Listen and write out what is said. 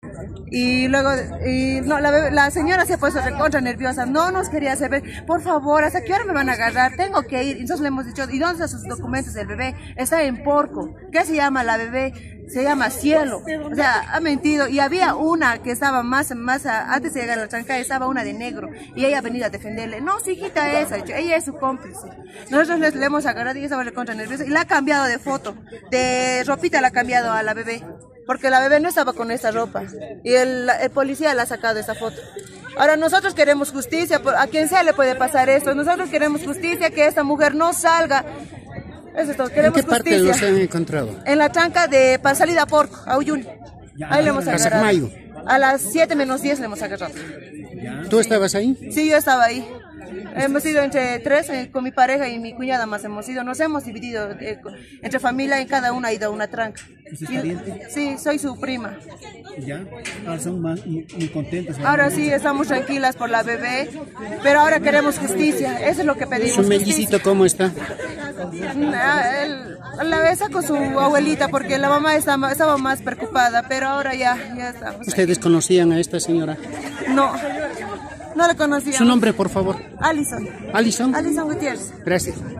Y luego, no, la señora se ha puesto recontra nerviosa, no nos quería hacer ver, por favor, ¿hasta qué hora me van a agarrar? Tengo que ir. Entonces le hemos dicho, ¿y dónde están sus documentos del bebé? Está en Porco. ¿Qué se llama la bebé? Se llama Cielo. O sea, ha mentido. Y había una que estaba antes de llegar a la tranca, estaba una de negro. Y ella ha venido a defenderle. No, su hijita esa, ella es su cómplice. Nosotros le hemos agarrado y ella estaba recontra nerviosa. Y la ha cambiado de foto. De ropita la ha cambiado a la bebé. Porque la bebé no estaba con esta ropa. Y el policía le ha sacado esa foto. Ahora nosotros queremos justicia. A quien sea le puede pasar esto. Nosotros queremos justicia, que esta mujer no salga. Eso es todo. Queremos ¿En qué parte justicia. los han encontrado? En la tranca para salida a Porco, a Uyuni. Ahí le hemos agarrado. A las 7 menos 10 le hemos agarrado. ¿Tú estabas ahí? Sí, yo estaba ahí. Hemos ido entre tres, con mi pareja y mi cuñada más hemos ido. Nos hemos dividido entre familia y cada una ha ido a una tranca. ¿Es pariente? Sí, soy su prima. ¿Ya? Ahora son muy contentos. Ahora sí, estamos tranquilas por la bebé, pero ahora queremos justicia. Eso es lo que pedimos. ¿Su mellicito cómo está? La besa con su abuelita porque la mamá estaba más preocupada, pero ahora ya estamos. ¿Ustedes conocían a esta señora? No, no la conocía. ¿Su nombre, por favor? Alison. ¿Alison? Alison Gutiérrez. Gracias.